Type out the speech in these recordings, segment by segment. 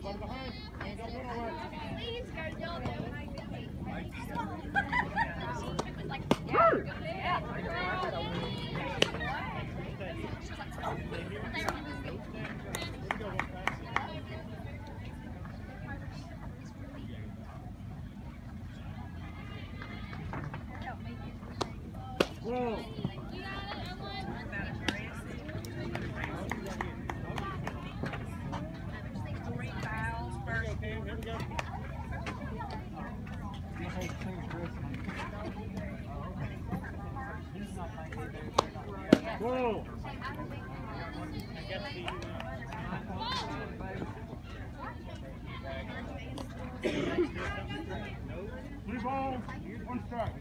Whoa! Blue ball, one strike.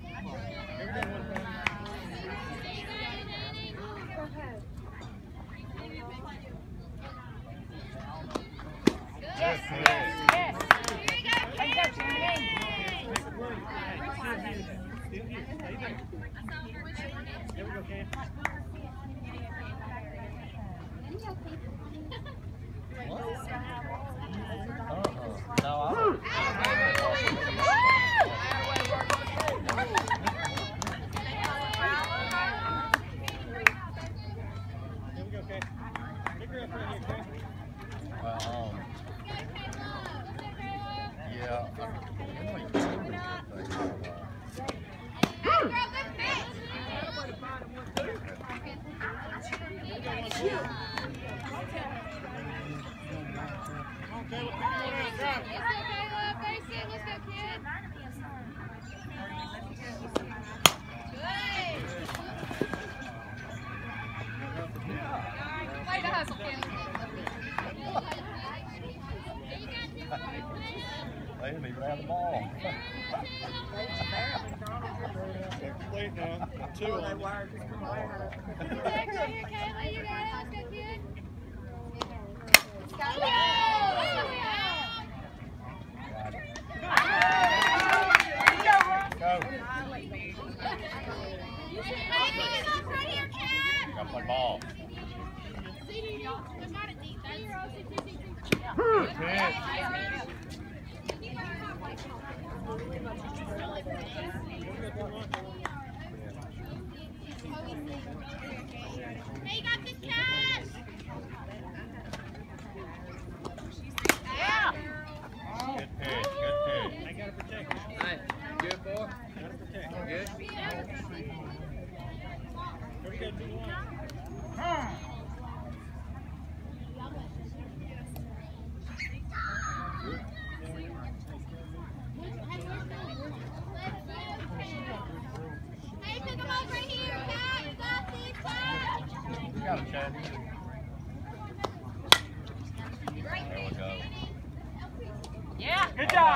Yes, yes, yes. Here you go, Jeremy. There we go, Cam. No, I don't. There we go, Cam. Pick her up right here, Cam. Yeah. Way to hustle, Caleb. They didn't even have the ball. Play now. Two on them. Gotta play ball. Good pitch. Hey, you got this cash! Yeah. Good pitch, good pitch. I gotta protect her. Hey, good boy. Gotta protect her. Good. Here we go, 2-1. Hey, pick him up right here, Pat! You got this, Pat! You got it, Chad. There we go. Yeah. Good job.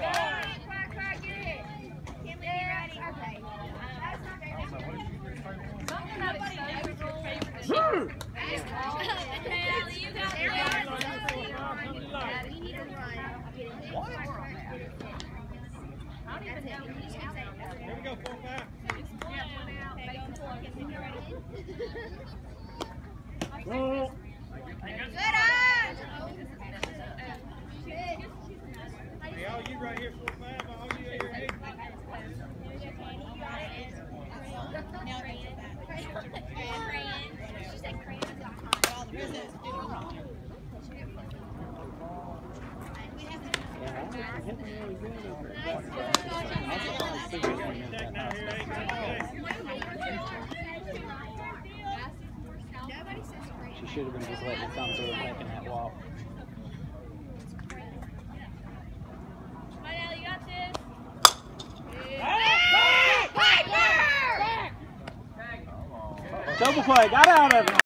Here we go, 4-5. Whoa. Hey, all you right here, 4-5. All you here, 8. She should have been just letting it come through and making that walk. Double play, got out of it.